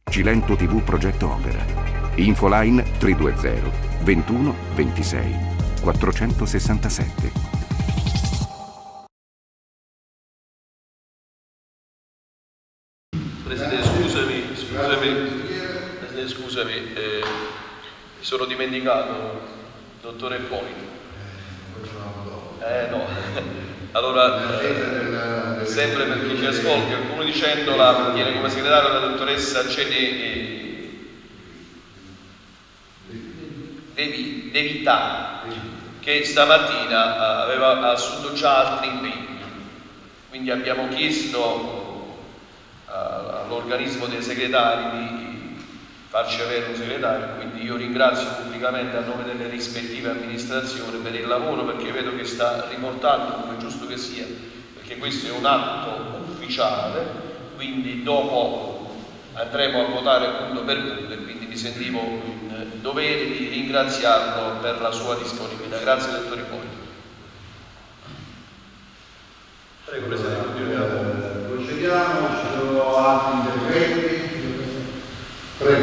Cilento TV Progetto Opera. Infoline 320 21 26 467. Presidente, scusami, mi sono dimenticato, dottore Poli. No. Allora, sempre per chi ci ascolta, qualcuno dicendola viene come segretario la dottoressa De Vita, che stamattina aveva assunto già altri impegni, quindi abbiamo chiesto all'organismo dei segretari di farci avere un segretario, quindi io ringrazio pubblicamente a nome delle rispettive amministrazioni per il lavoro, perché vedo che sta riportando, come è giusto che sia, perché questo è un atto ufficiale, quindi dopo andremo a votare punto per punto, e quindi mi sentivo in dovere di ringraziarlo per la sua disponibilità. Grazie dottor Ippolito. Prego Presidente. Procediamo, ci sono altri interventi. Prego.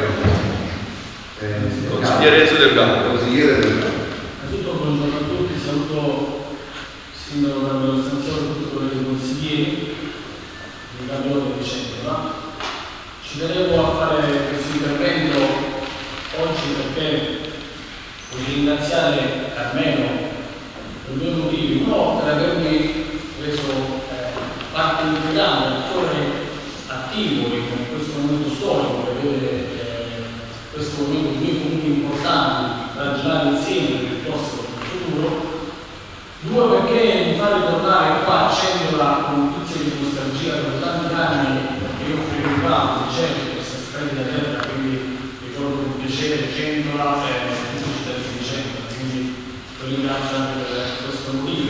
Consigliere Enzo Del Campo. Innanzitutto buongiorno a tutti, saluto il sindaco Carmelo Stanziolo e tutti i consiglieri di Carmelo di Centro. Ci tenevo a fare questo intervento oggi perché voglio ringraziare Carmelo per due motivi. Uno, per avermi reso parte integrante, attore attivo in questo momento storico, per vedere questo momento due punti importanti da ragionare insieme per il prossimo futuro. Due, perché mi fa ritornare qua a Cendola con tutti di nostalgia per tanti anni, perché io ho frequentato certo questa splendida terra, quindi ricordo con piacere Cendola e tutti i cittadini di Cendola, quindi lo ringrazio anche per questo motivo.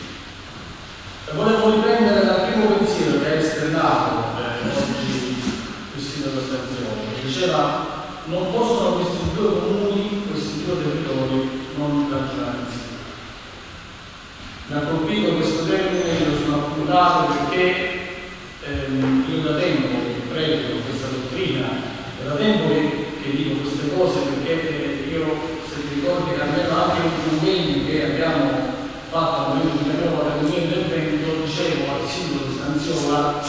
E volevo riprendere dal primo pensiero che hai esternato oggi il sindaco Stanziolo, che diceva: non possono questi due comuni, questi due territori non ragionare insieme. Mi ha colpito questo termine, lo sono appuntato perché io da tempo che prego questa dottrina, e da tempo che dico queste cose, perché io, se ti ricordi, Carmelo, anche un convegno che abbiamo fatto al momento di Carmelo al mio intervento, dicevo al sindaco Stanziola: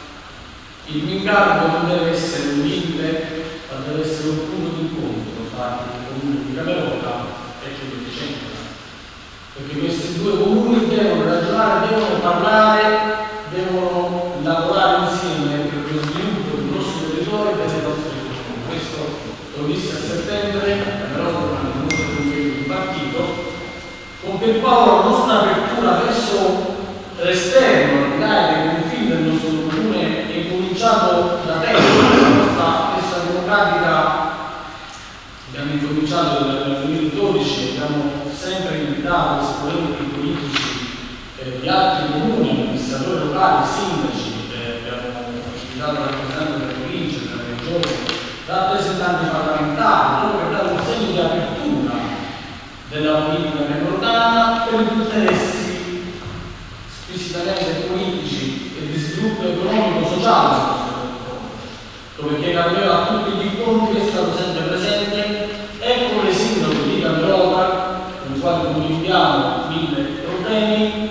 il mio incarico non deve essere un limite, ma deve essere un punto di incontro tra il comune di Camerota e quello di Centro, perché questi due comuni devono ragionare, devono parlare, devono lavorare insieme per lo sviluppo del nostro territorio e delle nostre regioni. Questo lo dissi a settembre a Camerota durante il nostro consiglio di partito, con Pierpaolo la nostra apertura verso l'esterno, al di là dei confini del nostro comune, è cominciato da tempo. La nostra messa democratica abbiamo incominciato nel 2012, abbiamo sempre invitato esponenti politici di altri comuni, amministratori locali, sindaci, abbiamo invitato rappresentanti della provincia, della regione, rappresentanti parlamentari, proprio per dare un segno di apertura della politica camerotana per gli interessi squisitamente politici e di sviluppo economico-sociale del nostro territorio, perché Carmelo a tutti gli incontri è stato sempre presente, e come sindaco di Camerota, con il quale condividiamo 1000 problemi,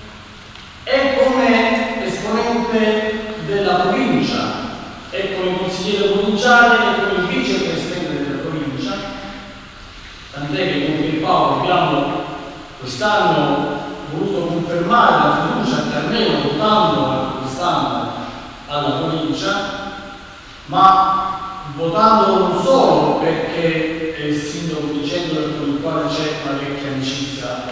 e come esponente della provincia, e come consigliere provinciale, e come vicepresidente della provincia, tant'è che con Pierpaolo abbiamo quest'anno voluto confermare la fiducia a Carmelo votando quest'anno alla provincia, ma votando non solo perché è il sindaco di Cendola con il quale c'è una vecchia amicizia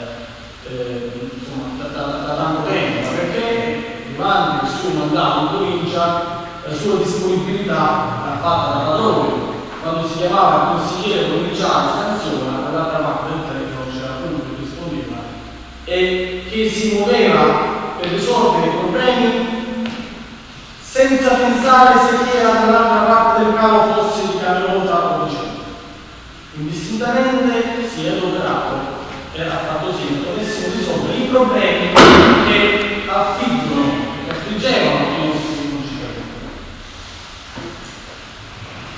da tanto tempo, ma perché durante il suo mandato in provincia la sua disponibilità l'ha fatta da padrone. Quando si chiamava consigliere provinciale Stanziola, dall'altra parte del telefono c'era appunto che rispondeva e che si muoveva per risolvere i problemi senza pensare se chi era dall'altra parte del cavo fosse di Camerota o di Centro. Indistintamente si è adoperato e ha fatto sì che potessimo risolvere i problemi che affliggono, che affliggevano i nostri concittadini.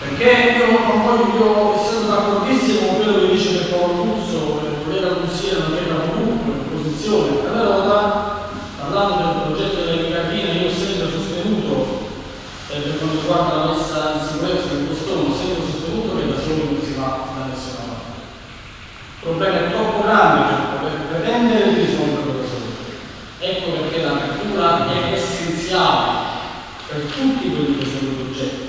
Perché io essendo d'accordissimo con quello che dice del Paolo Russo, il collega consigliere non era comunque in posizione a Verona, parlando del progetto delle cabine, io ho sempre sostenuto, per quanto riguarda la messa in sicurezza del costone, ho sempre sostenuto che da solo non si va da nessuna parte. Il problema è troppo grande per pretendere di risolverlo da solo. Ecco perché la natura è essenziale per tutti quelli che sono i progetti.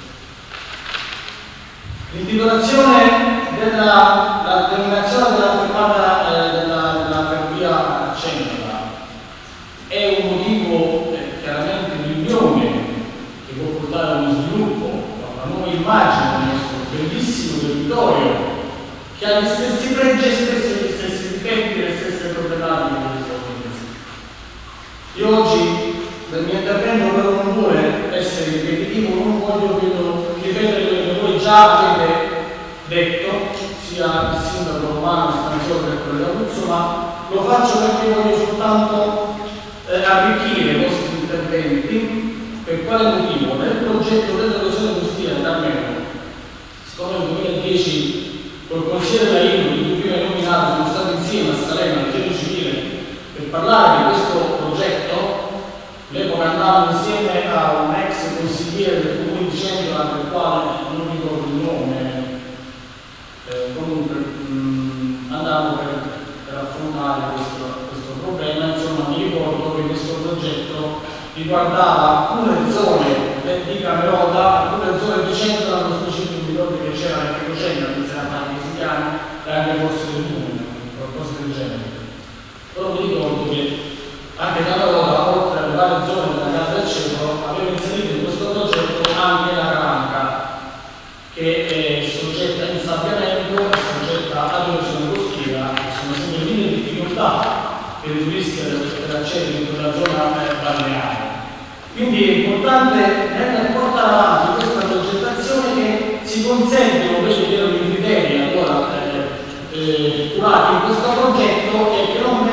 L'intitolazione della denominazione della fermata della ferrovia Cenere è un motivo chiaramente di unione che può portare a uno sviluppo, a una nuova immagine del nostro bellissimo territorio che ha gli stessi pregi e spesso gli stessi difetti e le stesse problematiche che sono. Io oggi nel mio intervento però non vuole essere ripetitivo, non voglio ripetere quello che voi già avete detto, sia il sindaco Romano, il Stanzione che quello dell'Abruzzo, ma lo faccio perché voglio soltanto arricchire i vostri interventi. Per quale motivo? Nel progetto dell'erosione costiera da Meno, siccome nel 2010 col consigliere Laino, di cui prima nominato, sono stati insieme a Salerno al Genio Civile per parlare di questo progetto. All'epoca andavamo insieme a un ex consigliere del comune di Cenere, del quale non ricordo il nome, comunque andavamo per affrontare questo problema. Insomma, mi ricordo che questo progetto riguardava alcune zone di Camerota, alcune zone di Centro, nello specifico mi ricordo che c'era anche Cocena, che si chiama Messicani, e anche Forse del Comune, qualcosa del genere. Però mi ricordo che anche Camerota, oltre alle varie zone della Casa del Centro, aveva inserito in questo progetto anche la Caranca, che è soggetta a insabbiamento, è soggetta ad erosione costiera, sono sempre linee di difficoltà per i turisti per accedere in quella zona balneare. Quindi è importante portare avanti questa progettazione che si consentano quelli che erano i criteri allora curati in questo progetto e che non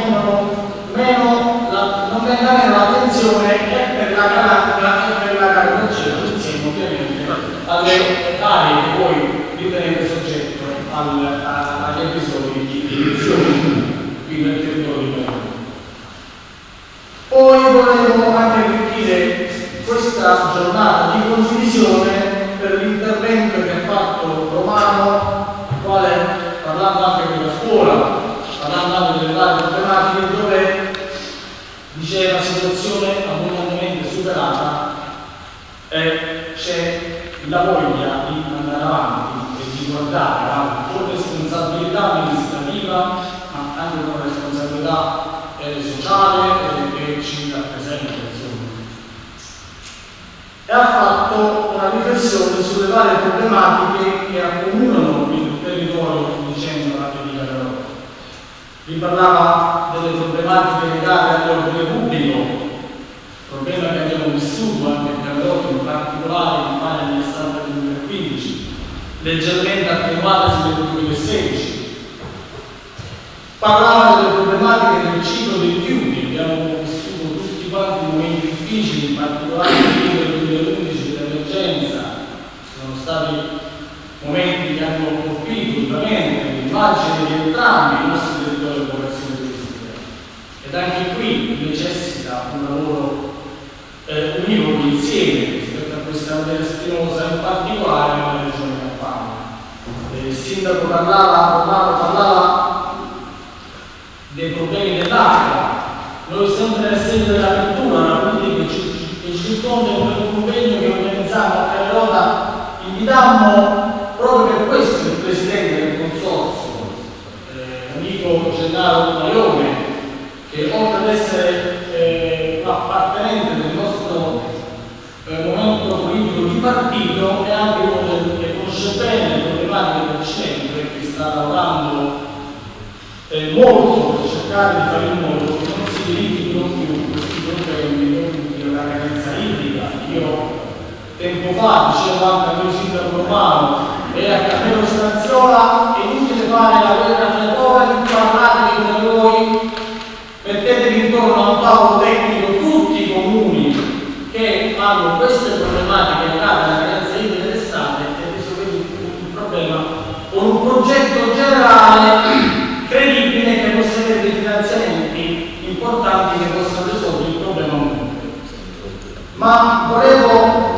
venga meno l'attenzione per la Caranca e per la Cartagena, insieme ovviamente alle aree che voi ritenete soggetto agli episodi di erosione qui nel territorio di Verona. Poi volevo anche arricchire questa giornata di condivisione per l'intervento che ha fatto Romano, il quale, parlando anche della scuola, parlando anche delle varie problematiche, dove diceva la situazione abbondantemente superata, c'è la voglia di andare avanti e di guardare avanti con responsabilità amministrativa, ma anche con responsabilità sociale che ci rappresenta, insomma. E ha fatto una riflessione sulle varie problematiche che accomunano il territorio di Cenere e di Camerota. Vi parlava delle problematiche legate all'ordine pubblico, problema che abbiamo vissuto anche in Camerota, in particolare in Italia nell'estate del 2015, leggermente attenuatasi nel 2016. Parlava delle problematiche del ciclo dei rifiuti, abbiamo vissuto tutti quanti momenti difficili, in particolare nel 2011 dell'emergenza. Sono stati momenti che hanno colpito duramente l'immagine di entrambi i nostri territori di vocazione turistica. Ed anche qui necessita un lavoro univoco insieme rispetto a questa materia spinosa, in particolare nella regione Campania. Il sindaco parlava dei problemi dell'acqua. Noi sempre nel segno dell'apertura, la politica che ci risponde con un convegno che organizziamo a Camerota, invitammo proprio per questo il presidente del consorzio, l'amico Gennaro Maione, che oltre ad essere appartenente del nostro momento politico di partito, è anche uno che conosce bene le problematiche del centro e che sta lavorando molto per cercare di fare in modo che non si verifichino più questi problemi della carenza idrica. Io tempo fa dicevo anche a noi sindaco Romano e a Carmelo Stanziola: è inutile fare la guerra fra i poveri, parlatevi tra voi, mettetevi intorno a un tavolo tecnico tutti i comuni che hanno queste problematiche legate alla carenza idrica d'estate e progetto generale credibile che possa avere dei finanziamenti importanti che possano risolvere il problema. Ma volevo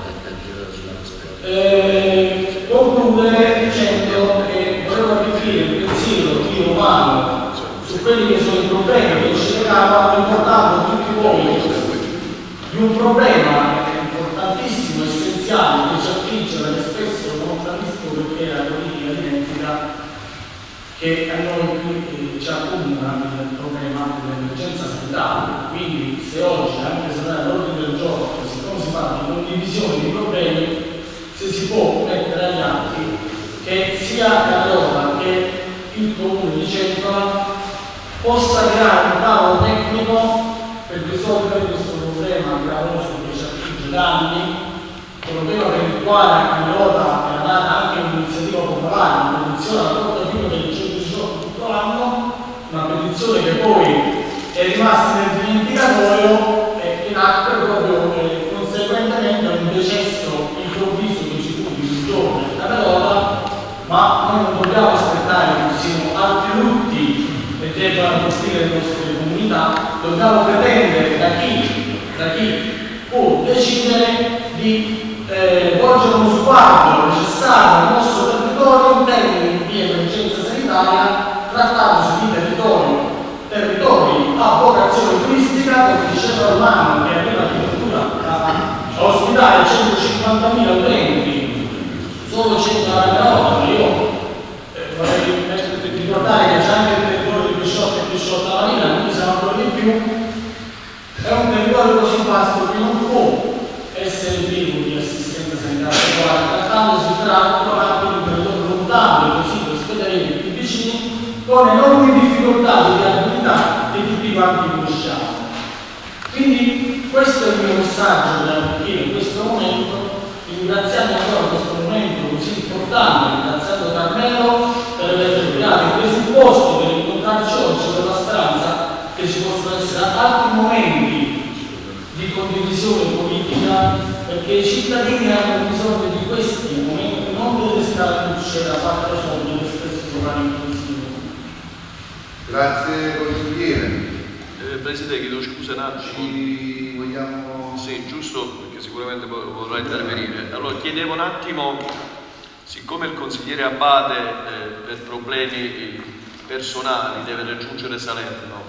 concludere dicendo che volevo arricchire il pensiero più umano su quelli che sono i problemi che ci hanno ricordato tutti voi di un problema importantissimo, essenziale, che ci affligge, perché spesso non capisco perché la politica dimentica che a noi ci accomuna il problema dell'emergenza sanitaria. Quindi se oggi, anche se non è all'ordine del giorno, siccome si parla di condivisione di problemi, se si può mettere agli atti che sia Cadorna che il comune di Cefala possa creare un tavolo tecnico per risolvere questo problema gravoso che ci affligge da anni, problema per il quale a Camerota era nata anche un'iniziativa popolare, una petizione alla Corte fino del 118 tutto l'anno, una petizione che poi è rimasta nel dimenticatoio e che nacque proprio conseguentemente a un decesso improvviso che ci fu di un giorno a Camerota, ma noi non dobbiamo aspettare che ci siano altri lutti che debbano colpire le nostre comunità, dobbiamo pretendere da chi può decidere di volgere uno sguardo necessario al nostro territorio in termini di emergenza sanitaria, trattandosi di territori a vocazione turistica, come diceva Romano, che aveva addirittura a ospitare 150.000 utenti, solo 100 alla Camerota. Io vorrei ricordare che c'è anche il territorio di Pisciotta e Pisciotta Marina, quindi siamo ancora di più. È un territorio così vasto che non può essere privo di assistenza sanitaria, trattandosi peraltro anche di un territorio lontano, così ospedalieri più vicini, con enormi difficoltà di viabilità che tutti quanti conosciamo. Quindi questo è il mio messaggio da arricchire in questo momento, ringraziando ancora questo momento così importante, ringraziando Carmelo per aver creato i presupposti per incontrarci oggi, per la speranza che ci possano essere altri momenti di condivisione politica, perché i cittadini hanno bisogno di questi momenti, non delle scaramucce da 4 soldi che spesso si fanno in consiglio. Grazie consigliere. Presidente, chiedo scusa un attimo. Vogliamo... Sì, giusto, perché sicuramente vorrà intervenire. Allora, chiedevo un attimo, siccome il consigliere Abate per problemi personali deve raggiungere Salerno,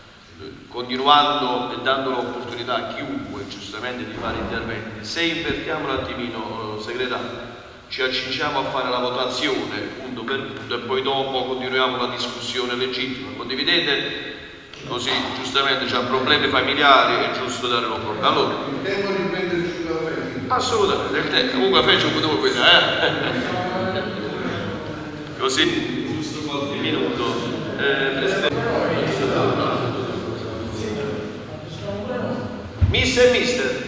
continuando e dando l'opportunità a chiunque giustamente di fare interventi, se invertiamo un attimino, segretario, ci accingiamo a fare la votazione punto per punto e poi dopo continuiamo la discussione legittima, condividete? Così giustamente c'ha problemi familiari, è giusto dare l'opportunità. Allora, il tempo di prenderci un caffè? assolutamente, il tempo, comunque faccio un po' questo, così, un minuto, Presidente. Mister,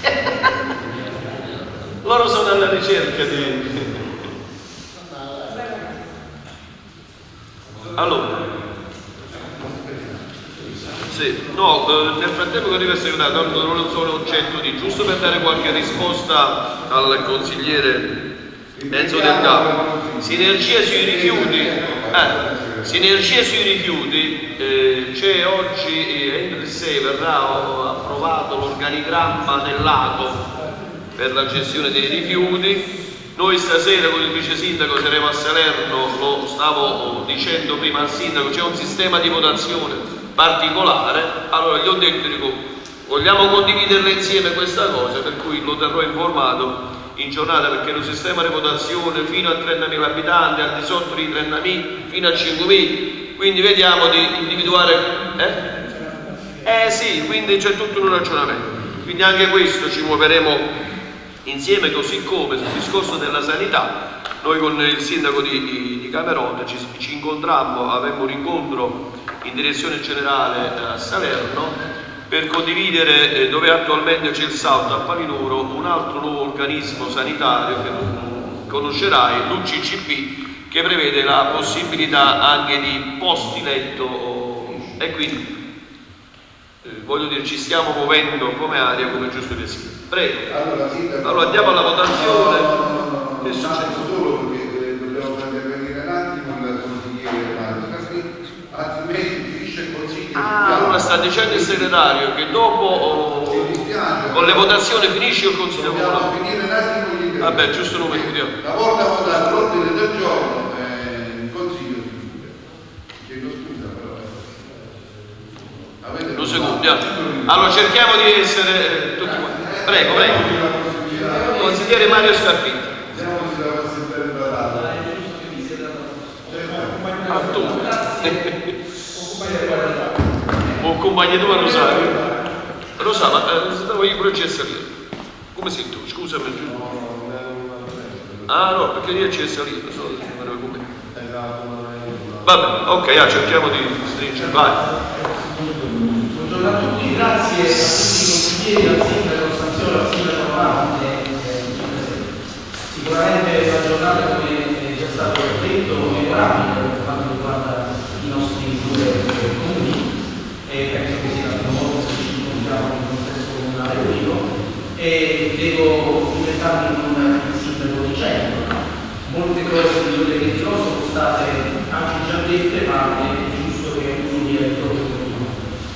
loro sono alla ricerca di... Allora, sì, no, nel frattempo che arriva il segretario, non sono oggetto di, giusto per dare qualche risposta al consigliere Enzo Del Capo, sinergia sui rifiuti, c'è oggi, entro il 6 verrà approvato l'organigramma del lato per la gestione dei rifiuti. Noi stasera con il vice sindaco saremo a Salerno, lo stavo dicendo prima al sindaco, c'è un sistema di votazione particolare, allora gli ho detto, dico, vogliamo condividerle insieme questa cosa, per cui lo terrò informato in giornata, perché lo sistema di votazione fino a 30.000 abitanti, al di sotto di 30.000 fino a 5.000, quindi vediamo di individuare sì, quindi c'è tutto un ragionamento, quindi anche questo ci muoveremo insieme, così come sul discorso della sanità. Noi con il sindaco di Camerota ci incontrammo, avemmo un incontro in direzione generale a Salerno per condividere dove attualmente c'è il Salto a Palinuro, un altro nuovo organismo sanitario che tu conoscerai, l'UCCP, che prevede la possibilità anche di posti letto, e quindi voglio dire, ci stiamo muovendo come area, come giusto che sia. Prego. Allora andiamo alla votazione. Che succede? Solo perché dobbiamo far intervenire un sta dicendo il segretario che dopo con le votazioni finisce il Consiglio Comunale. Finire un attimo gli interventi. Vabbè, giusto un momento. Una volta votato l'ordine del giorno, il Consiglio si chiude. Chiedo scusa però. Avete Un secondo. Allora cerchiamo di essere tutti quanti. Prego, prego. Consigliere Mario Scarpini. Vediamo se la posso sentire parlare. A tu. Un compagno tuo Rosario. Rosario, ma stavo io pure salire. Come sei tu? Scusami. Ah no, perché io c'è salito. Vabbè, ok, cerchiamo di stringere. Vai. Buongiorno a tutti, grazie a tutti i consiglieri, al sindaco Stanziolo, al sindaco Romano. Sicuramente la giornata, come è già stato detto, memorabile per quanto riguarda i nostri due comuni e penso che sia la prima volta che ci incontriamo in un contesto comunale unico e devo diventarmi un sindaco di centro. Molte cose di quelle che dirò sono state anche già dette, ma è giusto che uno dia il proprio contributo.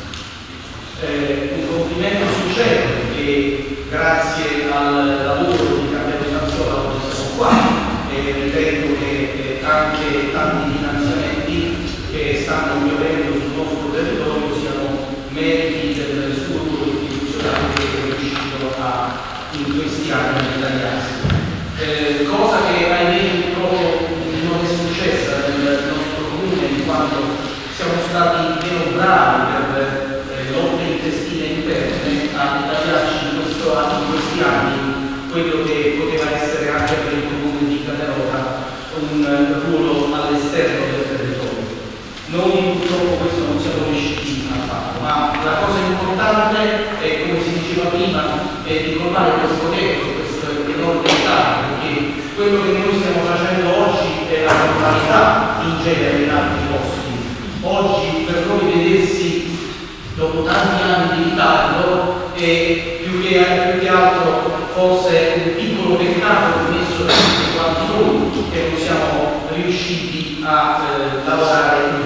Un complimento sincero perché grazie al lavoro di Cambiato Stanziola oggi siamo qua e ritengo che anche tanti finanziamenti che stanno piovendo sul nostro territorio siano meriti del suo lavoro istituzionale che è riuscito in questi anni a ritagliarsi. Cosa che ahimè purtroppo non è successa nel nostro comune in quanto siamo stati meno bravi per lotte intestine interne a ritagliarci in questi anni quello che poteva essere anche per il comune di Caterota un ruolo all'esterno del territorio. Noi purtroppo questo non siamo riusciti a farlo, ma la cosa importante è, come si diceva prima, è ricordare questo detto, questo enorme ritardo, perché quello che noi stiamo facendo oggi è la normalità in genere in altri posti. Oggi per noi vedersi dopo tanti anni di ritardo è più che altro forse un piccolo peccato commesso da tutti quanti noi che non siamo riusciti a lavorare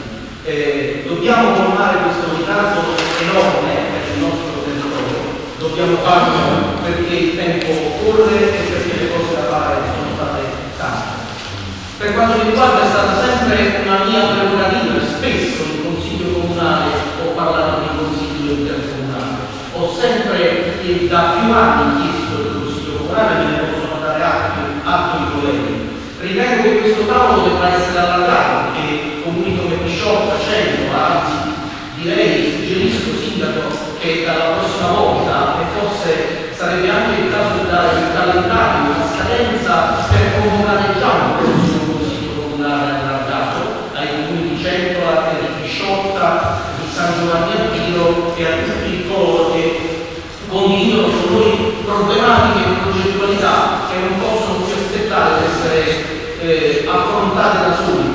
insieme. Dobbiamo colmare questo ritardo enorme per il nostro territorio, dobbiamo farlo perché il tempo corre e perché le cose da fare sono state tante. Per quanto mi riguarda è stata sempre una mia prerogativa, spesso in Consiglio Comunale ho parlato di Consiglio Intercomunale, ho sempre da più anni chiesto del Consiglio Comunale, me ne possono dare atto i colleghi. Ritengo che questo tavolo debba essere allargato, perché comuni come Pisciotta, Centro, anzi direi, suggerisco Sindaco, che dalla prossima volta, e forse sarebbe anche il caso di dare il calendario, una scadenza per convocare già un prossimo Consiglio Comunale allargato ai comuni di Centro, di Pisciotta, di San Giovanni a Piro e a tutti coloro che condividono con noi problematiche e progettualità che non possono più aspettare di essere affrontate da soli,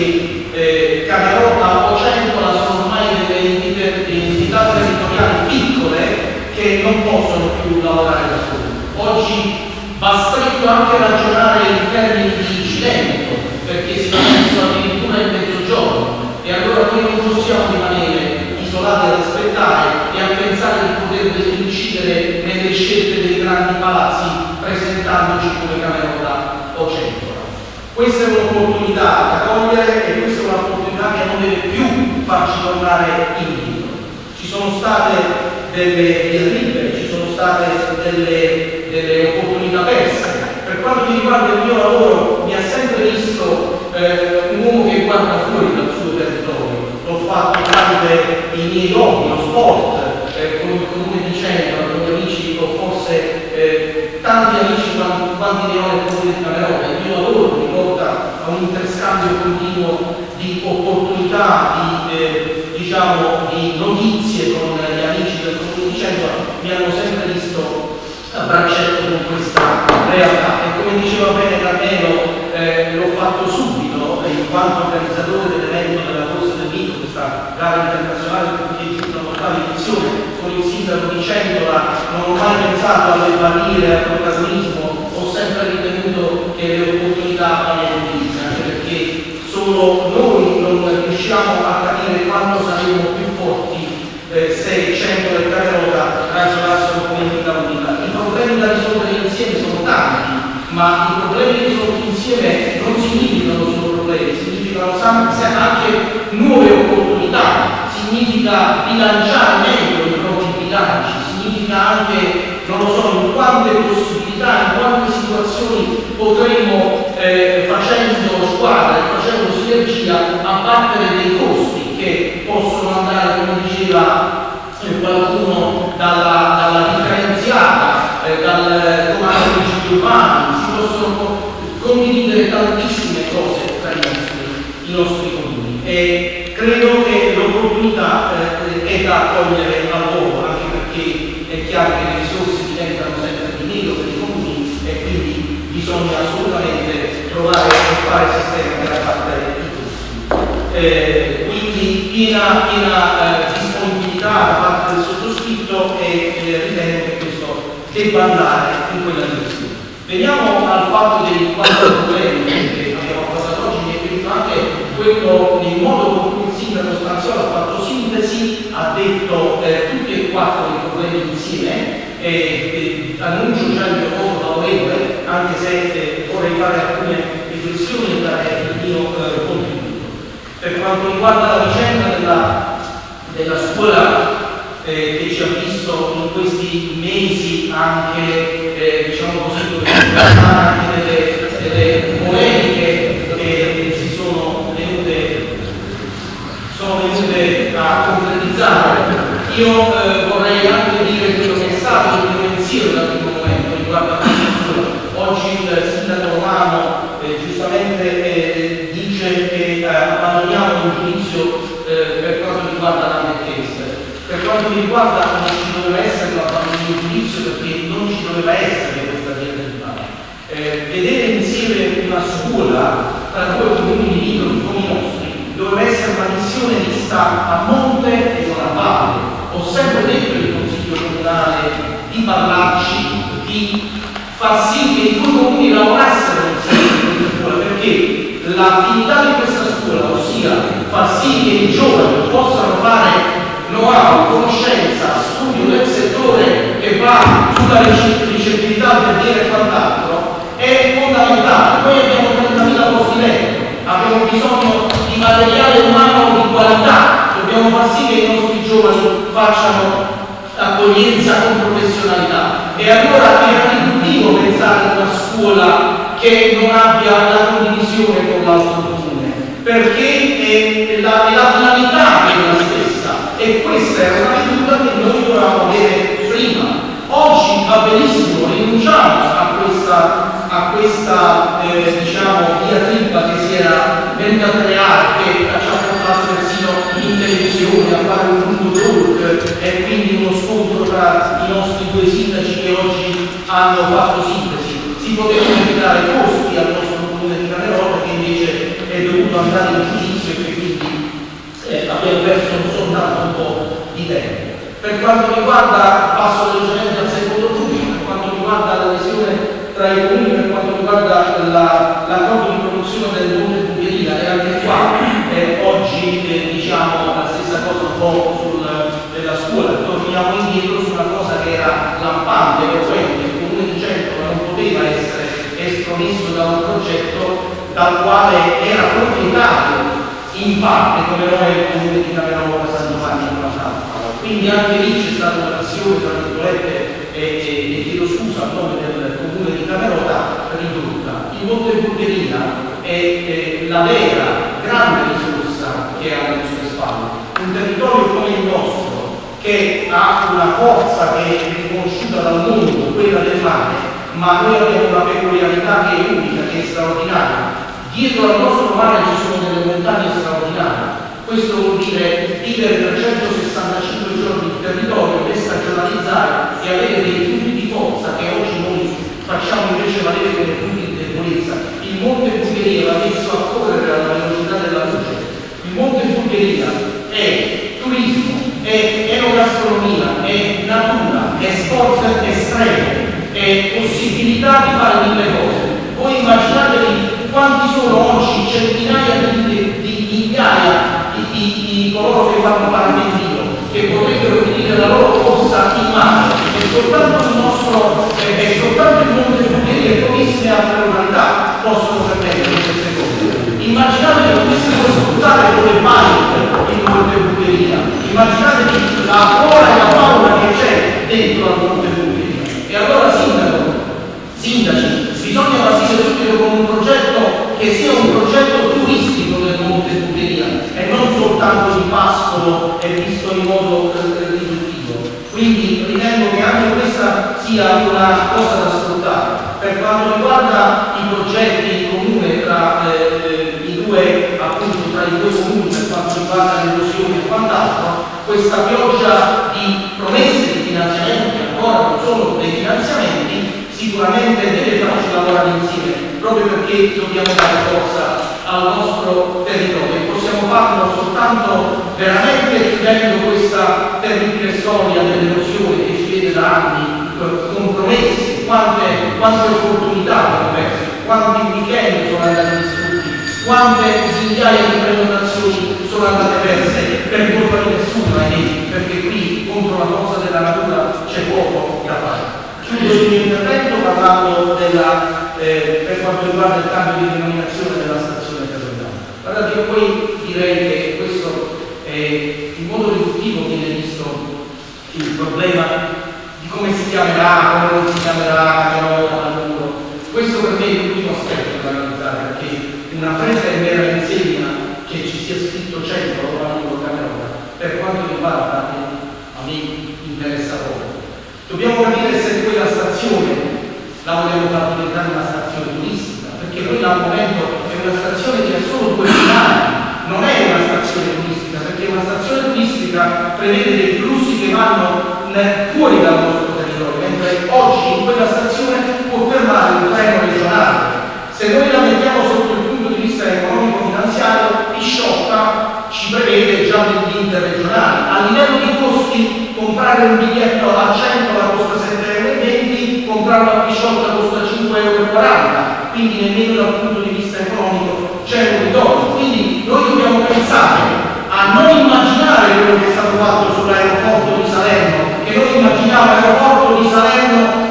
perché Caterota o Centola sono ormai delle entità territoriali piccole che non possono più lavorare da soli. Oggi va stretto anche ragionare in termini di incidente, perché si va messo addirittura il mezzogiorno e allora noi non possiamo rimanere isolati ad aspettare e a pensare di poter incidere nelle scelte dei grandi palazzi presentandoci come Caterota o Centola. Questa è un'opportunità da cogliere e questa è un'opportunità che non deve più farci tornare indietro. Ci sono state delle derribe, ci sono state delle opportunità perse. Per quanto mi riguarda il mio lavoro, mi ha sempre visto un uomo che guarda fuori dal suo territorio. L'ho fatto tramite i miei hobby, lo sport, con il comune di Centro, con gli amici, o forse tanti amici quanti ne ho nel comune di Caterota. Il mio lavoro mi porta a un interscambio continuo di opportunità, di notizie con gli amici del comune di Centro. Mi hanno sempre visto a braccetto con questa realtà e come diceva bene Carmelo l'ho fatto subito in quanto organizzatore dell'evento della Corsa del Mito, questa gara internazionale per cui è giunta una totale edizione con il sindaco di Centola. Non ho mai pensato alle barriere, al protagonismo, ho sempre ritenuto che le opportunità valgono di vita, anche perché solo noi non riusciamo a capire quanto saremo più forti ma i problemi che sono tutti insieme non significano solo problemi, significano anche nuove opportunità, significa bilanciare meglio i propri bilanci, significa anche, non lo so, in quante possibilità, in quante situazioni potremo, facendo squadra e facendo sinergia, abbattere dei costi che possono andare, come diceva qualcuno, dalla differenziata, dal comando dei cibi urbani. Si possono condividere tantissime cose tra i nostri comuni, e credo che l'opportunità è da cogliere al volo, anche perché è chiaro che le risorse diventano sempre di meno per i comuni e quindi bisogna assolutamente provare a fare sistema per abbattere i costi. Quindi piena disponibilità da parte del sottoscritto, e ritengo che questo debba andare in quella direzione. Veniamo al fatto dei 4 problemi che abbiamo affrontato oggi. Mi è piaciuto anche quello, il modo con cui il sindaco Stanziolo ha fatto sintesi, ha detto tutti e 4 i problemi insieme, e annuncio già il mio voto favorevole, anche se vorrei fare alcune riflessioni e dare il mio contributo. Per quanto riguarda la vicenda della scuola, che ci ha visto in questi mesi anche, diciamo così, anche delle polemiche che si sono venute a concretizzare. Io vorrei anche dire quello che è stato il mio pensiero dal primo momento riguardo a questa scuola. Oggi il sindaco Romano giustamente dice che abbandoniamo il giudizio per quanto riguarda la nettezza. Per quanto mi riguarda non ci doveva essere l'abbandono di giudizio, perché non ci doveva essere questa diatriba. Vedere insieme una scuola tra 2 comuni limitrofi come i nostri doveva essere una missione vista a monte e non a valle. Ho sempre detto al Consiglio Comunale di parlarci, di far sì che i 2 comuni lavorassero insieme in questa scuola, perché l'attività di questa scuola, ossia far sì che i giovani possano fare know-how, conoscenza, studio del settore che va sulla ricettività del dire e quant'altro, è fondamentale. Noi abbiamo 30.000 posti letto, abbiamo bisogno di materiale umano di qualità, dobbiamo far sì che i nostri giovani facciano accoglienza con professionalità, e allora è riduttivo pensare a una scuola che non abbia la condivisione con l'altro comune, perché la finalità è la stessa, e questa è una misura che noi dovevamo avere prima. Oggi va benissimo, rinunciamo a questa diciamo diatriba che si era venuta a creare, che ci ha portato persino in televisione a fare un lungo talk e quindi uno scontro tra i nostri 2 sindaci che oggi hanno fatto sintesi. Si potevano evitare costi al nostro comune di Camerota, che invece è dovuto andare in giudizio e che quindi abbiamo perso soltanto un po' di tempo. Per quanto riguarda, passo velocemente al secondo punto, per quanto riguarda l'adesione tra i comuni, per quanto riguarda l'accordo di promozione del Monte Pugherina, e anche qua oggi diciamo la stessa cosa un po' della scuola. Torniamo indietro su una cosa che era lampante, eloquente. Il comune di Genova non poteva essere estromesso da un progetto dal quale era proprietario in parte, come lo è il comune di Camerota, San Giovanni e quant'altro. Quindi anche lì c'è stata una missione, tra virgolette, e chiedo scusa a nome del comune di Camerota, ridotta. Il Monte Pugherina è la vera grande risorsa che ha alle nostre spalle. Un territorio come il nostro, che ha una forza che è riconosciuta dal mondo, quella del mare, ma noi abbiamo una peculiarità che è unica, che è straordinaria. Dietro al nostro mare ci sono delle montagne straordinarie. Questo vuol dire vivere 365 giorni di territorio, destagionalizzare e avere dei punti di forza che oggi noi facciamo invece valere come punti di debolezza. Il Monte Pugherina va messo a correre alla velocità della luce. Il Monte Pugherina è turismo, è enogastronomia, è natura, è sport estremo, è possibilità di fare 1000 cose. Voi immaginatevi quanti sono oggi centinaia di migliaia di coloro che fanno paramedicino, moltissime altre località possono permettere queste cose. Immaginate che potessimo sfruttare come bike il Monte Bulgaria, immaginate la flora e la fauna che c'è dentro al Monte Bulgaria. E allora sindaci, bisogna partire subito con un progetto che sia un progetto turistico del Monte Bulgaria e non soltanto di pascolo e visto in modo riduttivo. Quindi ritengo che anche questa sia una cosa da sfruttare. Per quanto riguarda i progetti in comune tra i due comuni, per quanto riguarda l'erosione e quant'altro, questa pioggia di promesse di finanziamenti, ancora non sono dei finanziamenti, sicuramente deve farci lavorare insieme, proprio perché dobbiamo dare forza al nostro territorio e possiamo farlo soltanto veramente chiudendo questa terribile storia dell'erosione che ci vede da anni compromessi, quante opportunità abbiamo perso, quanti weekend sono andati distrutti, quante migliaia di prenotazioni sono andate perse per colpa di nessuno, perché qui contro la forza della natura c'è poco da fare. Chiudo il mio intervento parlando per quanto riguarda il cambio di denominazione della stazione ferroviaria. Guardate, io poi direi che questo in modo riduttivo viene visto il problema di come si chiamerà, come non si chiamerà, questo per me è l'ultimo aspetto da analizzare, perché una presa in vera insegna che ci sia scritto 100 Camerota, per quanto riguarda a me interessa poco. Dobbiamo capire se quella stazione la vogliamo far diventare una stazione turistica, perché noi al momento è una stazione che ha solo 2 binari, non è una stazione turistica, perché una stazione turistica prevede dei flussi che vanno fuori dal nostro territorio, mentre oggi in quella stazione può fermare un treno regionale. Se noi la mettiamo sotto il punto di vista economico-finanziario, Pisciotta ci prevede già degli interregionali. A livello di costi, comprare un biglietto a 100 la costa 7,20 €, comprarlo a Pisciotta costa 5,40 €, quindi nemmeno dal punto di vista economico c'è un ritorno. Quindi noi dobbiamo pensare a non immaginare quello che è stato fatto sull'aeroporto di Salerno, che noi immaginiamo l'aeroporto di Salerno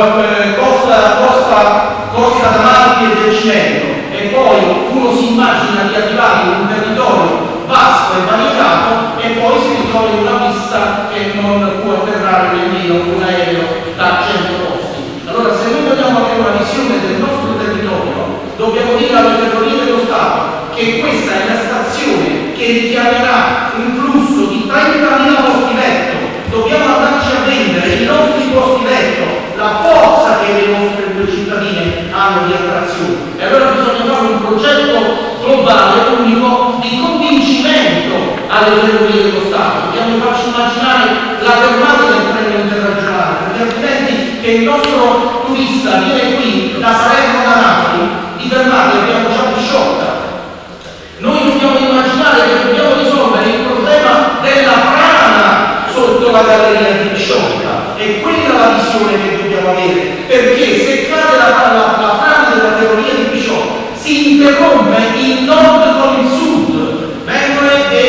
costa davanti e del cimento, e poi uno si immagina di arrivare in un territorio vasto e variegato e poi si ritrova in una pista che non può atterrare nemmeno un aereo da 100 posti. Allora, se noi vogliamo avere una visione del nostro territorio, dobbiamo dire alle Ferrovie dello Stato che questa è la stazione che richiamerà un flusso di 30.000 posti letto. Dobbiamo andarci a vendere i nostri posti letto, la forza che le nostre due cittadine hanno di attrazione. E allora bisogna fare un progetto globale, unico, di convincimento alle Ferrovie dello Stato. Dobbiamo farci immaginare la fermata del treno interregionale, perché altrimenti che il nostro turista viene qui da Salerno da Napoli, di fermate abbiamo già Pisciotta. Noi dobbiamo immaginare che dobbiamo risolvere il problema della frana sotto la galleria di Pisciotta, e quella è la visione che dobbiamo avere, perché se cade la frana della ferrovia di Pisciotta si interrompe il nord con il sud, vengono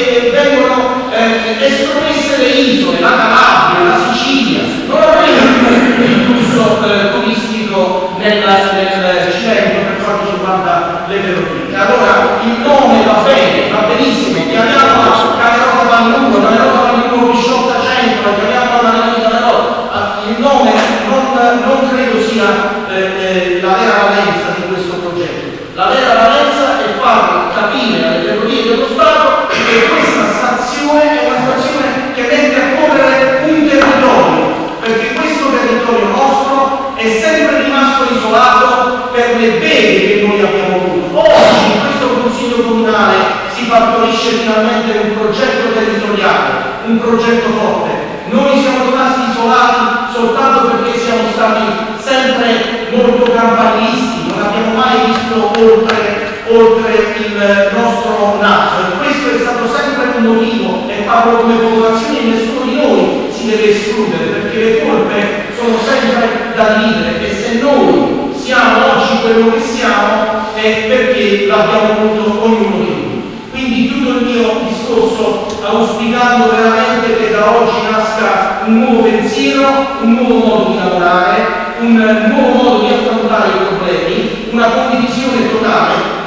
estromesse le isole, la Calabria, la Sicilia, non avremo il flusso turistico nel cimento per quanto riguarda le ferrovie. Allora il nome va bene, va benissimo, chiamiamola Camerota Vannuno, Camerota Vannuno Pisciotta Centro, chiamiamola Camerota, il nome non credo sia la vera valenza di questo progetto. La vera valenza è far capire alle Ferrovie dello Stato che questa stazione è una stazione che mette a correre un territorio, perché questo territorio nostro è sempre rimasto isolato per le beghe che noi abbiamo avuto. Oggi in questo Consiglio Comunale si partorisce finalmente un progetto territoriale, un progetto forte. Noi siamo rimasti isolati soltanto perché siamo stati sempre molto campanilisti, non abbiamo mai visto oltre il nostro naso, e questo è stato sempre un motivo, e parlo come popolazione, nessuno di noi si deve escludere, perché le colpe sono sempre da dividere, e se noi siamo oggi quello che siamo è perché l'abbiamo voluto ognuno di noi. Quindi chiudo il mio discorso auspicando veramente che da oggi nasca un nuovo pensiero, un nuovo modo di lavorare, un nuovo modo di affrontare i problemi.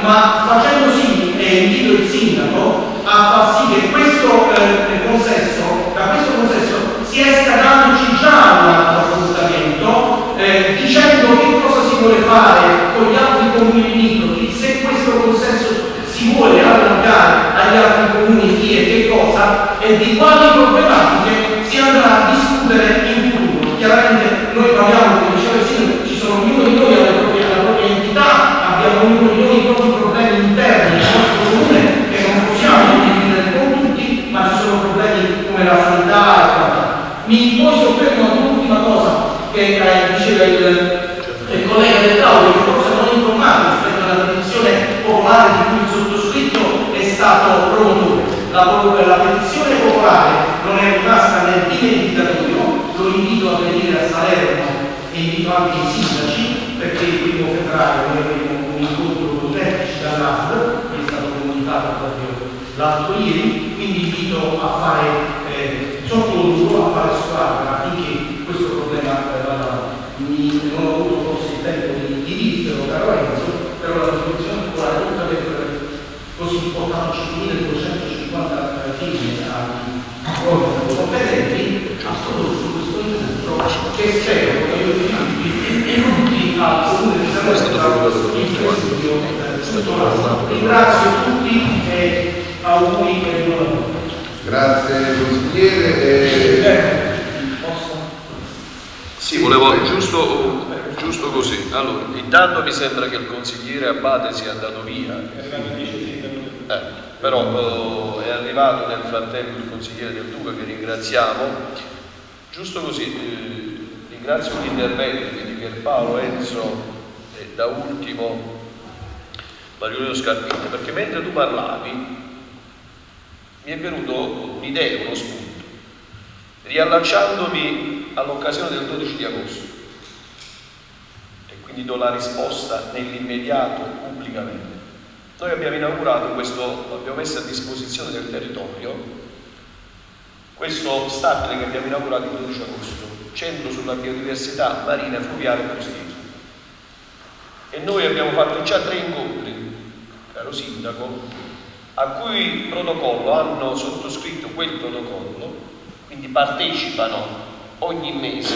ma facendo sì, e invito il sindaco a far sì che questo consesso, da questo consesso si esca dandoci già un altro appuntamento, dicendo che cosa si vuole fare con gli altri comuni limitrofi, se questo consesso si vuole allargare agli altri comuni chi e che cosa e di quali problematiche si andrà a discutere in futuro. Chiaramente noi parliamo, come diceva il sindaco, ci sono ognuno di noi alla propria entità, abbiamo ognuno di noi i propri problemi interni del nostro comune che non possiamo condividere con tutti, ma ci sono problemi come la sanità e quant'altro. Mi poi soffermo ad un'ultima cosa che diceva il collega del tavolo, che forse non è informato rispetto alla petizione popolare di cui il sottoscritto è stato promotore. La petizione popolare non è rimasta nel dimenticatoio, lo invito a venire a Salerno e invito anche i sindaci, perché il 1° febbraio noi avremo un incontro con i vertici dall'ASL, che è stato comunicato proprio l'altro ieri, quindi invito a fare sotto loro, a fare squadra affinché questo problema vada avanti. Non ho avuto forse il tempo di dirlo, caro Enzo, però la disposizione popolare oltre ad essere così portato 5.250 firme ai competenti ha prodotto questo incontro che spero che io tutti al comune di Salerno ringrazio tutti e auguri per il buon lavoro. Grazie consigliere. Sì, volevo giusto così. Allora, intanto mi sembra che il consigliere Abate sia andato via. Però è arrivato nel frattempo il consigliere Del Duca, che ringraziamo. Giusto così, ringrazio gli interventi di Pierpaolo, Enzo e da ultimo Mario Scarpini, perché mentre tu parlavi mi è venuto un'idea, uno spunto, riallacciandomi all'occasione del 12 di agosto e quindi do la risposta nell'immediato pubblicamente. Noi abbiamo inaugurato abbiamo messo a disposizione del territorio questo stabile che abbiamo inaugurato il 12 agosto, Centro sulla biodiversità marina, fluviale e costiera. E noi abbiamo fatto già 3 incontri, caro sindaco, a cui protocollo hanno sottoscritto quel protocollo, quindi partecipano ogni mese.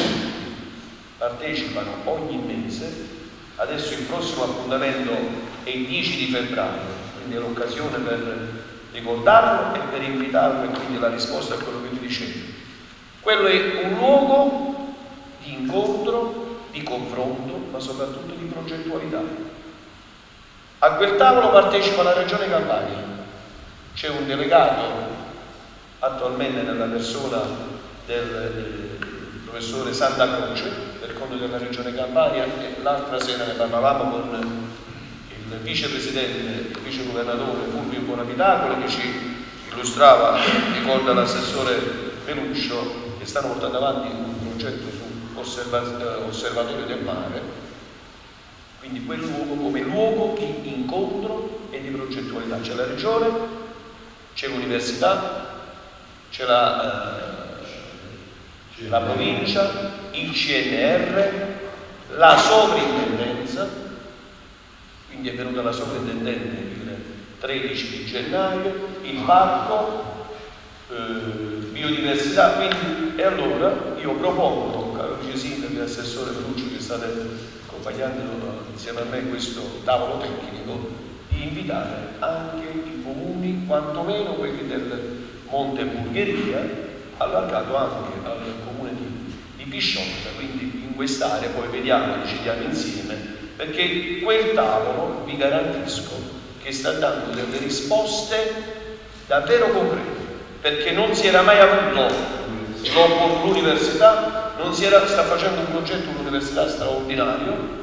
Adesso il prossimo appuntamento è il 10 di febbraio, quindi è l'occasione per ricordarlo e per invitarlo, e quindi la risposta a quello che ti dicevo. Quello è un luogo di incontro, di confronto, ma soprattutto di progettualità. A quel tavolo partecipa la Regione Campania, c'è un delegato attualmente nella persona del professore Santa Croce per conto della Regione Campania, e l'altra sera ne parlavamo con il vicepresidente, il vicegovernatore Fulvio Bonabitacolo, che ci illustrava, ricorda l'assessore Peluscio, che stanno portando avanti un progetto su osservatorio del mare, quindi quel luogo come luogo di incontro e di progettualità. C'è la Regione, c'è l'università, c'è la provincia, il CNR, la sovrintendenza, quindi è venuta la sovrintendente il 13 di gennaio, il parco, biodiversità, quindi, e allora io propongo, caro vice sindaco e assessore Peluccio, che state accompagnando insieme a me questo tavolo tecnico, di invitare anche i comuni, quantomeno quelli del Monte Bulgheria, allargato anche al comune di Pisciotta, quindi in quest'area poi vediamo, decidiamo insieme, perché quel tavolo vi garantisco che sta dando delle risposte davvero concrete, perché non si era mai avuto l'università, sta facendo un progetto università straordinario,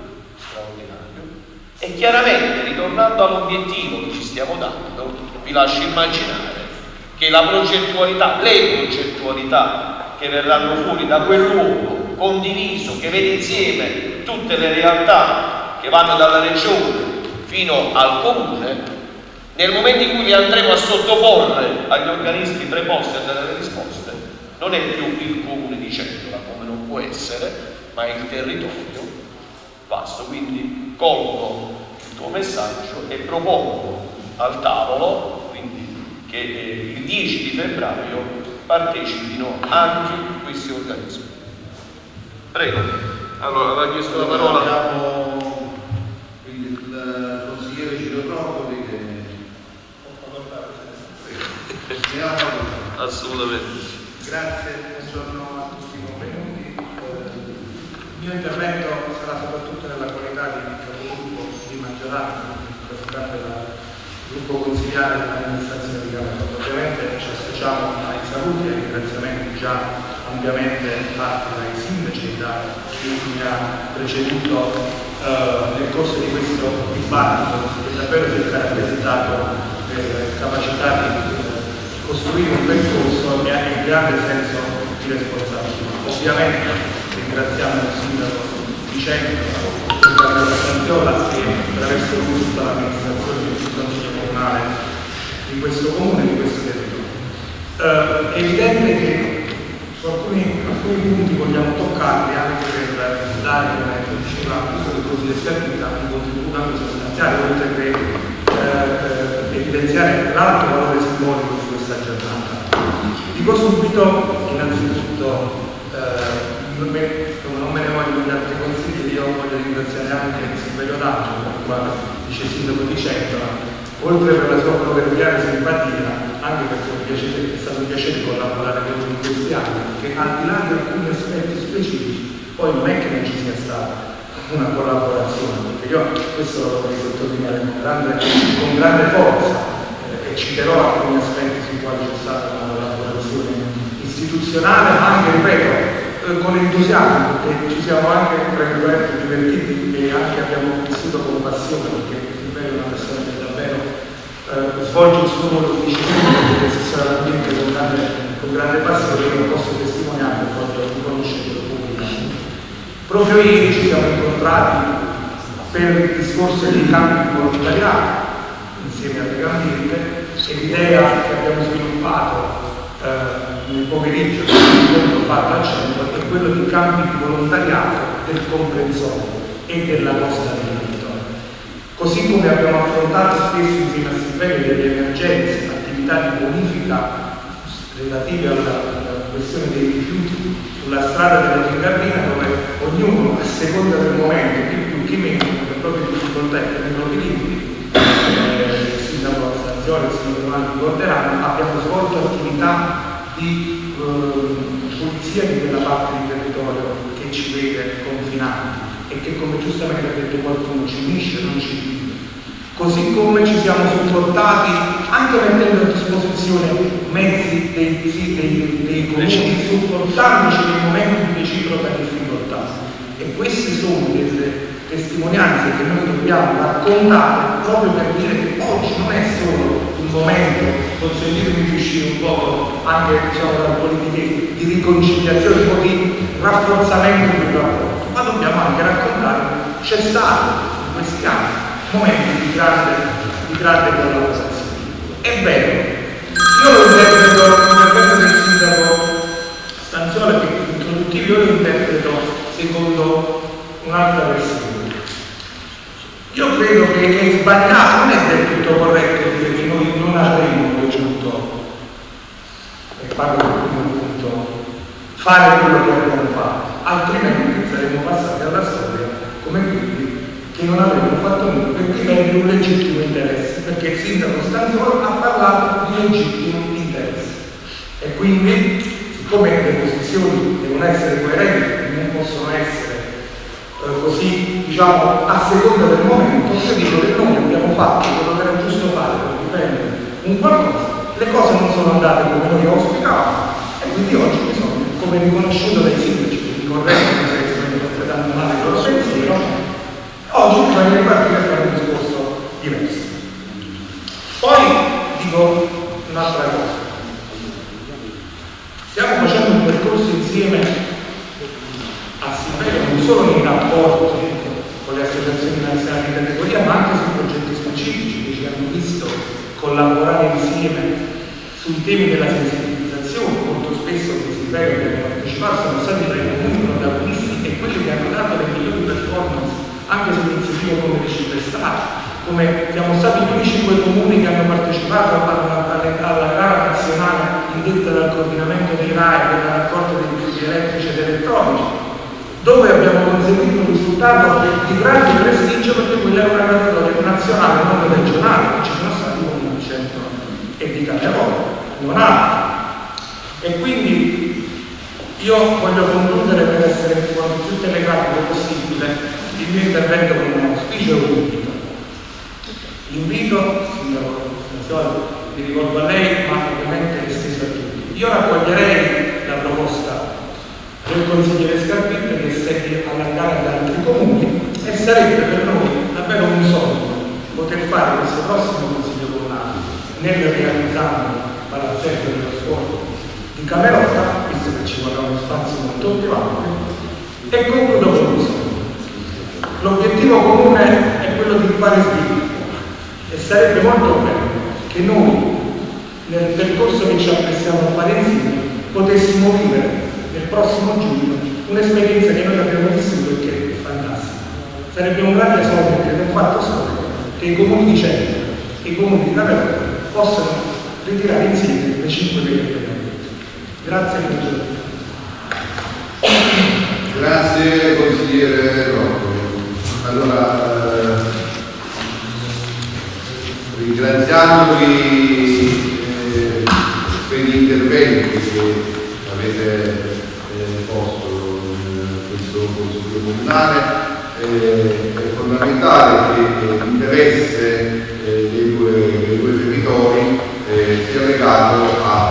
e chiaramente, ritornando all'obiettivo che ci stiamo dando, vi lascio immaginare che la progettualità, le progettualità che verranno fuori da quel luogo condiviso, che vede insieme tutte le realtà che vanno dalla regione fino al comune, nel momento in cui li andremo a sottoporre agli organismi preposti a dare le risposte, non è più il comune di Cettola, come non può essere, ma è il territorio vasto. Quindi colgo il tuo suo messaggio e propongo al tavolo, quindi che il 10 di febbraio partecipino anche questi organismi. Prego. Allora, aveva chiesto la parola. Abbiamo il consigliere Ciro Tropoli che Assolutamente. Grazie, buongiorno a tutti i convenuti. Il mio intervento sarà soprattutto nella qualità di capogruppo di maggioranza, rappresentante del gruppo consigliare dell'amministrazione di Camera. Ovviamente ci associamo ai saluti e ai ringraziamenti già ampiamente fatti dai sindaci e da chi mi ha preceduto nel corso di questo dibattito, che davvero si è caratterizzato per capacità di costruire un percorso e anche un grande senso di responsabilità. Ovviamente ringraziamo il sindaco Vicente, il Carlo Santiola che attraverso tutta l'amministrazione del Consiglio Comunale di questo comune e di questo territorio. È evidente che su alcuni punti vogliamo toccarli anche per dare, come diceva l'uso del Consiglio di Servita, un contributo anche sostanziale, oltre che evidenziare l'alto valore simbolico di questa giornata. Dico subito, innanzitutto, non me ne voglio di altri consigli, io voglio ringraziare anche Silverio D'Angelo, per il quale dice sindaco di Cettola, oltre per la sua proverbiale simpatia, anche perché è stato un piacere collaborare con lui in questi anni, che al di là di alcuni aspetti specifici, poi non è che non ci sia stata una collaborazione, perché io questo lo vorrei sottolineare con grande forza, e citerò alcuni aspetti sui quali c'è stata una collaborazione istituzionale, ma anche, ripeto, con entusiasmo, perché ci siamo anche divertiti e anche abbiamo vissuto con passione, perché è una persona che davvero svolge il suo ruolo di assessore all'ambiente con grande passione, io lo posso testimoniare, voglio riconoscerlo pubblicamente. Proprio ieri ci siamo incontrati per il discorso dei campi di volontariato insieme a Legambiente, e l'idea che abbiamo sviluppato nel pomeriggio, che fatto al centro, è quello di campi di volontariato del comprensorio e della costa del territorio. Così come abbiamo affrontato spesso insieme a Silverio delle emergenze, attività di bonifica relative alla questione dei rifiuti sulla strada della Tingardina, dove ognuno, a seconda del momento, chi più chi meno, con le proprie difficoltà e con i propri limiti, il sindaco Stanzione e il sindaco ricorderanno, abbiamo svolto attività di pulizia di quella parte di territorio che ci vede confinati e che, come giustamente ha detto qualcuno, ci unisce e non ci divide. Così come ci siamo supportati anche mettendo a disposizione mezzi dei comuni, supportandoci nei momenti di reciproca difficoltà. E queste sono delle testimonianze che noi dobbiamo raccontare proprio per dire che oggi non è solo un momento, consentitemi di uscire un po' anche dal politiche, di riconciliazione o di rafforzamento del rapporto, ma dobbiamo anche raccontare che c'è stato in questi anni momenti di grande collaborazione. Ebbene, io lo interpreto l'intervento del sindaco Stanziola, che introduttivo io lo interpreto secondo un'altra versione. Io credo che è sbagliato, non è del tutto corretto dire che noi non avremmo voluto, e parlo del primo punto, fare quello che abbiamo fatto, altrimenti saremmo passati alla storia come quelli che non avremmo fatto nulla per difendere un legittimo interesse, perché il sindaco Stanziola ha parlato di legittimo interesse. E quindi, siccome le posizioni devono essere coerenti, non possono essere così, diciamo, a seconda del momento, io dico che noi abbiamo fatto quello che era giusto fare per difendere un qualcosa, le cose non sono andate come noi auspicavamo, e quindi oggi bisogna, come riconosciuto dai sindaci, che mi correggono se sto interpretando male il loro pensiero, oggi bisogna ripartire a fare un discorso diverso. Poi dico un'altra cosa. Stiamo facendo un percorso insieme a Silverio, non solo nei rapporti con le associazioni nazionali di categoria, ma anche su progetti specifici che ci hanno visto collaborare insieme sui temi della sensibilizzazione. Molto spesso che Silverio che hanno partecipato sono stati tra i comuni protagonisti e quelli che hanno dato le migliori performance anche su iniziative come le città, come siamo stati gli unici 5 comuni che hanno partecipato alla gara nazionale indetta dal coordinamento dei RAI della raccolta dei rifiuti elettrici ed elettronici, dove abbiamo conseguito un risultato di grande prestigio, perché quella è una graduatoria nazionale, non regionale, ci sono stati comuni di Centro e di Camerota, non altri. E quindi io voglio concludere, per essere quanto più telegrafico possibile, il mio intervento con un auspicio e un invito. L'invito, signor mi rivolgo a lei, ma ovviamente è esteso a tutti. Io raccoglierei la proposta del consigliere Scarpetta che segue allargare ad altri comuni, e sarebbe per noi davvero un sogno poter fare questo prossimo consiglio comunale nel realizzare il palazzetto dello sport di Camerota, visto che ci vorrà uno spazio molto più ampio. E concludo con un sogno. L'obiettivo comune è quello di fare sviluppo, e sarebbe molto bello che noi, nel percorso che ci apprestiamo a fare insieme, potessimo vivere nel prossimo giugno un'esperienza che noi abbiamo vissuto e che è fantastica. Sarebbe un grande sogno, che un fatto storico, che i comuni di Centro e i comuni di Camerota possano ritirare insieme le 5 delle. Grazie per il Grazie consigliere Rocco. Allora, ringraziandovi per gli interventi che avete posto in questo consiglio comunale, è fondamentale che l'interesse dei due territori sia legato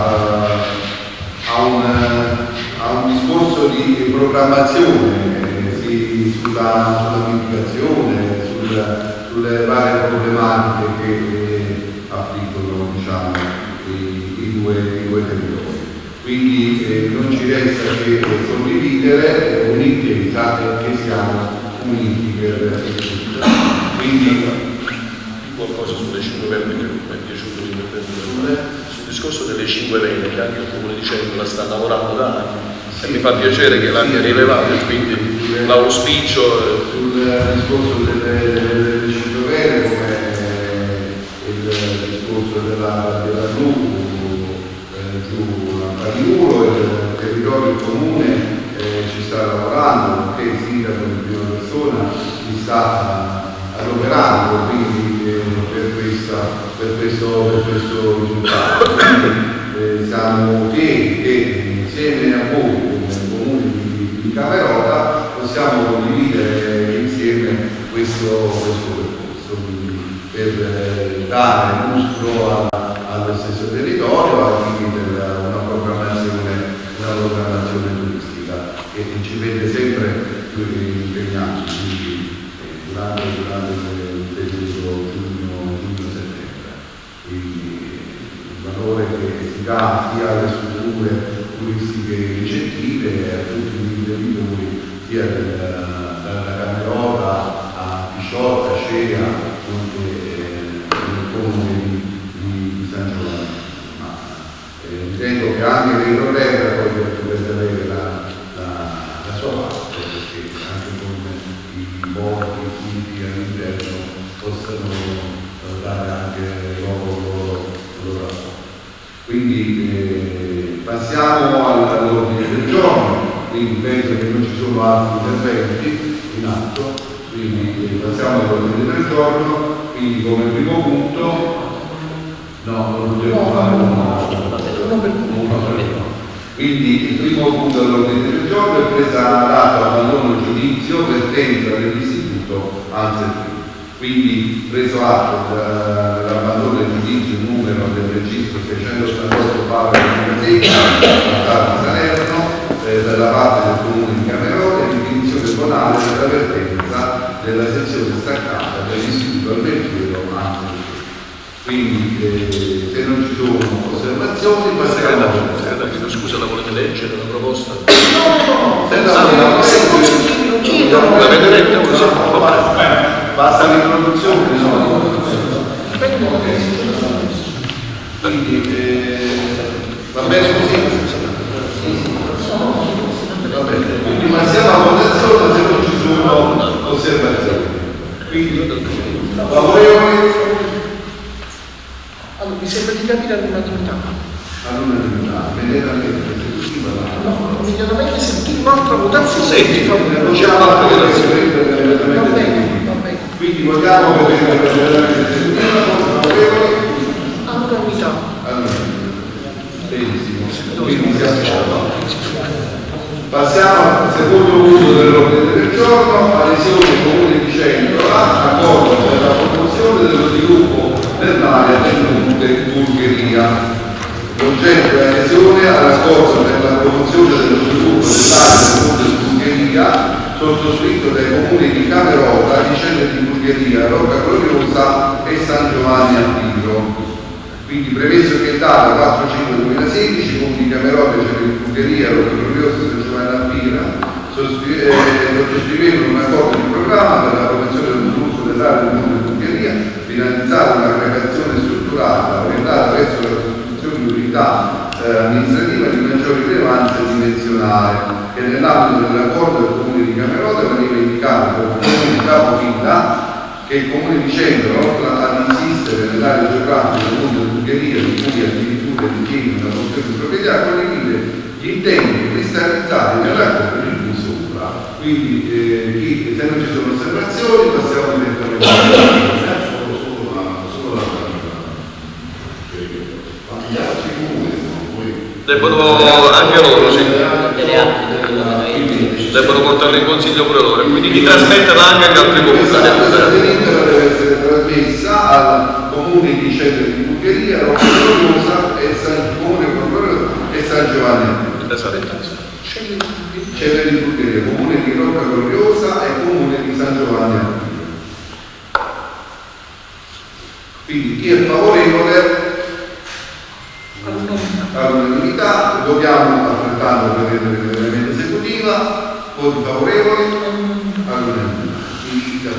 a un discorso di programmazione sulla mitigazione, sulle varie problematiche che affliggono, diciamo, i due territori. Quindi non ci resta che condividere un'intesa che siamo uniti per questo. Quindi qualcosa sulle 5 vene che mi è piaciuto l'intervento sul discorso delle 5 vene, che anche il Comune di Centro la sta lavorando da anni, e mi fa piacere che l'abbia rilevato, e quindi l'auspicio sul discorso delle 5 vene, come il discorso della giù a Paniuro, il territorio del comune ci sta lavorando, perché il sindaco in prima persona si sta adoperando, quindi per questo risultato. Siamo fieri che insieme a voi, come comune di Camerota, possiamo condividere insieme questo percorso, per dare lustro allo stesso territorio, al fine di una programmazione turistica che ci vede sempre più impegnati, durante il periodo giugno-settembre. Il valore che si dà sia alle strutture turistiche ricettive e a tutti gli imprenditori, sia dalla Camerota a Pisciotta, Scea, nel comune di San Giovanni. Ritengo che anche l'Eurolega poi dovrebbe avere la sua parte, perché anche con i bordi, i siti all'interno possano dare anche loro rapporto. Quindi passiamo all'ordine del giorno, quindi penso che non ci sono altri interventi in atto, quindi passiamo all'ordine del giorno, quindi come primo punto, non dobbiamo fare uno per uno. Quindi il primo punto dell'ordine del giorno è presa data abbandono giudizio vertenza dell'istituto Anselmo. Quindi preso atto dell'abbandono del giudizio numero del registro 688/2006 a Salerno dalla parte del comune di Camerota e definizione tonale della vertenza della sezione staccata dell'istituto Albertiero Anselmo. Quindi se non ci sono osservazioni, segretario, scusa, la volete leggere la proposta? No, l'avete letta così? Basta l'introduzione, quindi va bene così? Va bene, quindi passiamo a votazione se non ci sono osservazioni. Quindi favorevoli Mi sembra di capire all'unanimità. All'unanimità, immediatamente esecutiva. No, immediatamente esecutiva, un'altra votazione. Sì, facciamo la votazione immediatamente Va bene, esecutiva. va bene. Quindi votiamo per l'immediatamente esecutiva, favorevoli? All'unanimità. Benissimo. Quindi siamo. Passiamo al secondo punto dell'ordine del giorno, adesione Comune di Centrola, accordo per la promozione dello sviluppo dell'area del Monte Bulgaria. L'oggetto è adesione all'accordo per la promozione dello sviluppo dell'area del Monte Bulgaria, sottoscritto dai comuni di Camerota, Vicente di Bulgaria, Rocca Gloriosa e San Giovanni a Piro. Quindi premesso che data 4-5-2016, comuni di Camerota, Vicente di Bulgaria, Rocca Gloriosa e San Giovanni a Piro sottoscrivevano un accordo di programma per la promozione dello sviluppo dell'area del Monte Bulgaria, finalizzata un'aggregazione strutturata orientata verso la costruzione di unità amministrativa di maggiore rilevanza dimensionale, che nell'ambito dell'accordo del Comune di Camerota veniva indicato per il Comune di Capofila che il Comune di Centro, oltre ad insistere nell'area geografica del Monte Bulgaria, di cui addirittura ritiene una funzione di proprietà, condivide gli intenti cristallizzati nell'accordo di cui sopra. Quindi se non ci sono osservazioni passiamo direttamente debbono anche loro, sì. Debbono portarlo in consiglio pure loro, quindi di trasmetterla anche agli altri comuni. La delibera deve essere trasmessa al Comune di Centro di Bulgaria, Rocca Gloriosa e San Giovanni. Centro di Bulgaria, Comune di Rocca Gloriosa e Comune di San Giovanni. Quindi chi è favorevole all'unanimità, votiamo altrettanto per l'immediatamente esecutiva, voti favorevoli all'unanimità.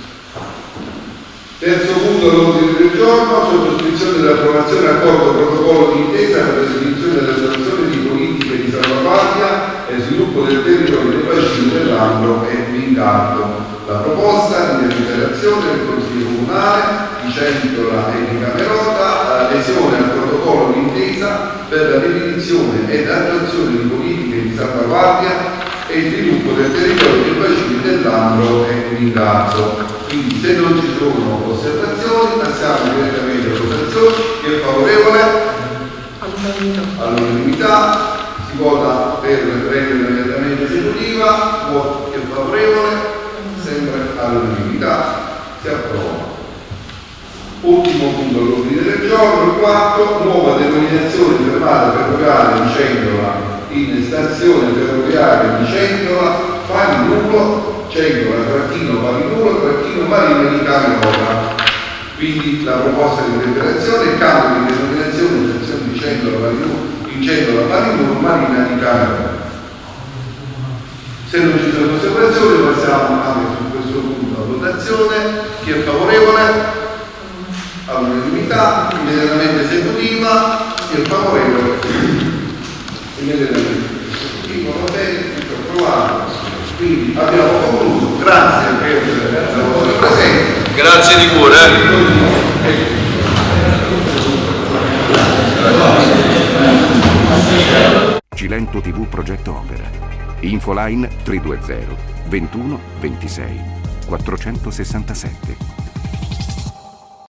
Terzo punto all'ordine del giorno, sottoscrizione dell'approvazione accordo protocollo di intesa per la definizione delle attuazioni di politiche di salvaguardia e sviluppo del territorio del bacino dell'Ambro e Vincardo. La proposta di deliberazione del Consiglio Comunale di Centrola e di Camerota, adesione al protocollo di intesa per la definizione ed attuazione di politiche di salvaguardia e sviluppo del territorio dei bacini dell'Ambro e Vincardo. Quindi se non ci sono osservazioni passiamo direttamente alle votazioni. Chi è favorevole? All'unanimità. Si vota per rendere immediatamente esecutiva. Chi è favorevole? Sempre all'unanimità. Si approva. Ultimo punto all'ordine del giorno, il 4, nuova denominazione fermata ferroviaria di Centrola in stazione ferroviaria di Centrola, Palinulo, Centrola, Palinulo, Marina di Camerota. Quindi la proposta di deliberazione è cambio di denominazione in stazione di Centrola, Palinulo, Marina di Camerota. Se non ci sono osservazioni passiamo anche su questo punto a votazione. Chi è favorevole? All'unanimità, immediatamente esecutiva. Chi è favorevole? Immediatamente esecutiva, va bene, tutto approvato. Quindi abbiamo concluso. Grazie per la vostra presenza. Grazie di cuore. Cilento TV Progetto Opera. Infoline 320 21 26 467.